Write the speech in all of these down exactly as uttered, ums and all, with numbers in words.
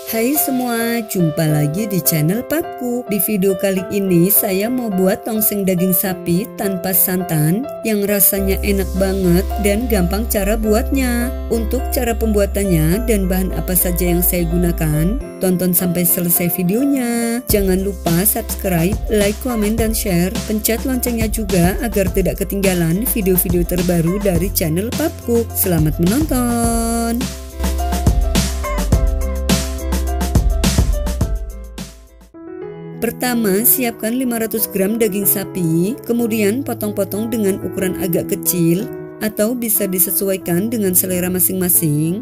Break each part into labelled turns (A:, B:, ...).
A: Hai semua, jumpa lagi di channel Papku. Di video kali ini saya mau buat tongseng daging sapi tanpa santan yang rasanya enak banget dan gampang cara buatnya. Untuk cara pembuatannya dan bahan apa saja yang saya gunakan, tonton sampai selesai videonya. Jangan lupa subscribe, like, komen, dan share. Pencet loncengnya juga agar tidak ketinggalan video-video terbaru dari channel Papku. Selamat menonton. Pertama, siapkan lima ratus gram daging sapi, kemudian potong-potong dengan ukuran agak kecil atau bisa disesuaikan dengan selera masing-masing.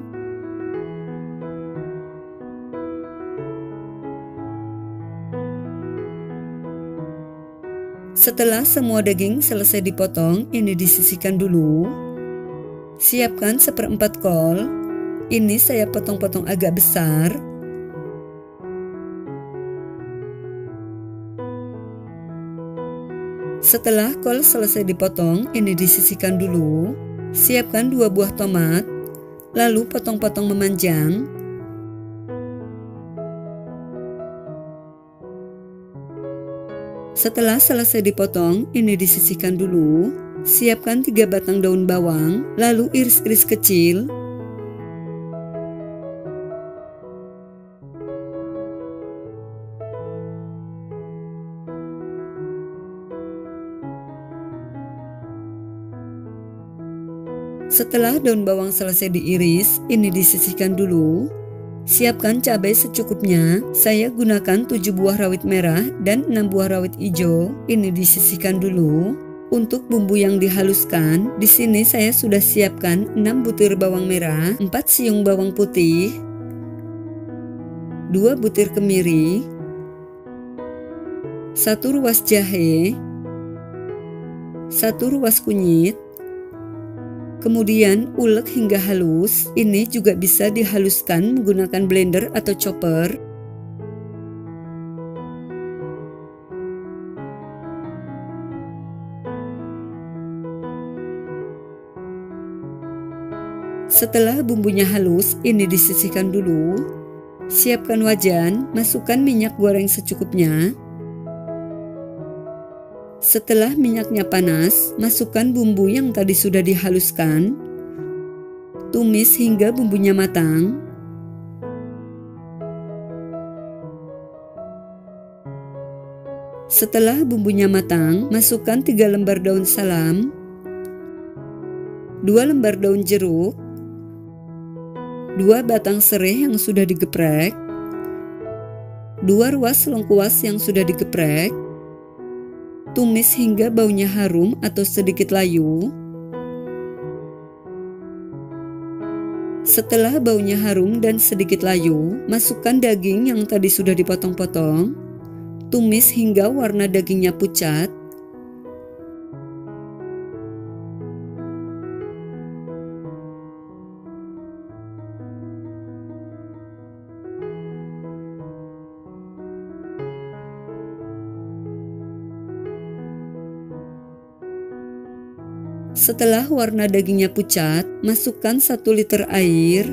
A: Setelah semua daging selesai dipotong, ini disisihkan dulu. Siapkan seperempat kol, ini saya potong-potong agak besar. Setelah kol selesai dipotong, ini disisihkan dulu. Siapkan dua buah tomat, lalu potong-potong memanjang. Setelah selesai dipotong, ini disisihkan dulu. Siapkan tiga batang daun bawang, lalu iris-iris kecil. Setelah daun bawang selesai diiris, ini disisihkan dulu. Siapkan cabai secukupnya. Saya gunakan tujuh buah rawit merah dan enam buah rawit hijau. Ini disisihkan dulu. Untuk bumbu yang dihaluskan, di sini saya sudah siapkan enam butir bawang merah, empat siung bawang putih, dua butir kemiri, satu ruas jahe, satu ruas kunyit. Kemudian ulek hingga halus. Ini juga bisa dihaluskan menggunakan blender atau chopper. Setelah bumbunya halus, ini disisihkan dulu. Siapkan wajan, masukkan minyak goreng secukupnya. Setelah minyaknya panas, masukkan bumbu yang tadi sudah dihaluskan. Tumis hingga bumbunya matang. Setelah bumbunya matang, masukkan tiga lembar daun salam, dua lembar daun jeruk, dua batang serai yang sudah digeprek, dua ruas lengkuas yang sudah digeprek. Tumis hingga baunya harum atau sedikit layu. Setelah baunya harum dan sedikit layu, masukkan daging yang tadi sudah dipotong-potong. Tumis hingga warna dagingnya pucat. Setelah warna dagingnya pucat, masukkan satu liter air.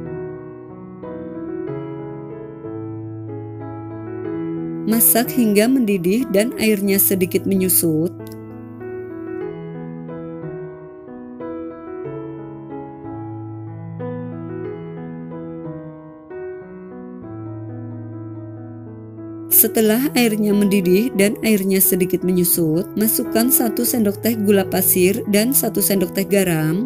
A: Masak hingga mendidih dan airnya sedikit menyusut. Setelah airnya mendidih dan airnya sedikit menyusut, masukkan satu sendok teh gula pasir dan satu sendok teh garam,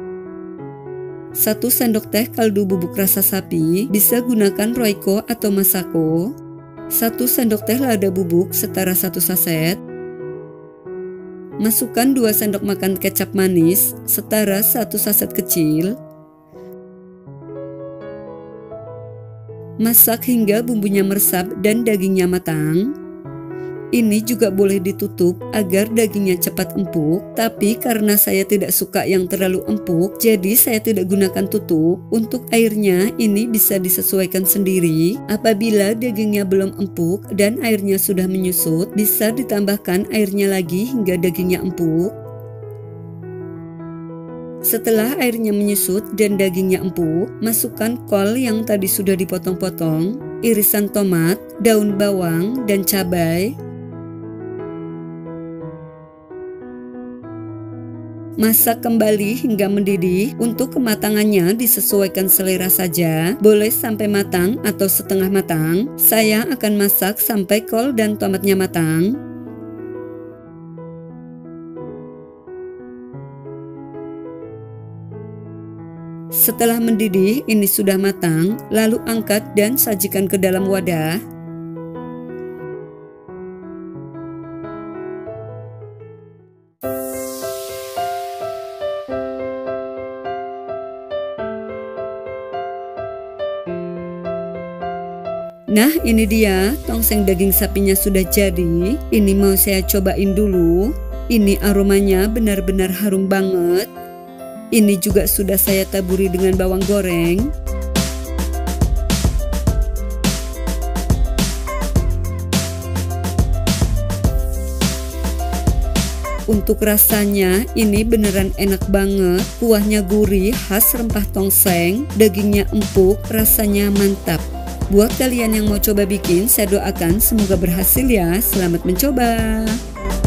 A: satu sendok teh kaldu bubuk rasa sapi, bisa gunakan Royco atau Masako, satu sendok teh lada bubuk setara satu saset, masukkan dua sendok makan kecap manis setara satu saset kecil. Masak hingga bumbunya meresap dan dagingnya matang. Ini juga boleh ditutup agar dagingnya cepat empuk, tapi karena saya tidak suka yang terlalu empuk, jadi saya tidak gunakan tutup. Untuk airnya ini bisa disesuaikan sendiri. Apabila dagingnya belum empuk dan airnya sudah menyusut, bisa ditambahkan airnya lagi hingga dagingnya empuk. Setelah airnya menyusut dan dagingnya empuk, masukkan kol yang tadi sudah dipotong-potong, irisan tomat, daun bawang, dan cabai. Masak kembali hingga mendidih. Untuk kematangannya disesuaikan selera saja, boleh sampai matang atau setengah matang. Saya akan masak sampai kol dan tomatnya matang. Setelah mendidih, ini sudah matang, lalu angkat dan sajikan ke dalam wadah. Nah, ini dia tongseng daging sapinya sudah jadi. Ini mau saya cobain dulu. Ini aromanya benar-benar harum banget. Ini juga sudah saya taburi dengan bawang goreng. Untuk rasanya ini beneran enak banget. Kuahnya gurih, khas rempah tongseng. Dagingnya empuk, rasanya mantap. Buat kalian yang mau coba bikin, saya doakan semoga berhasil ya. Selamat mencoba.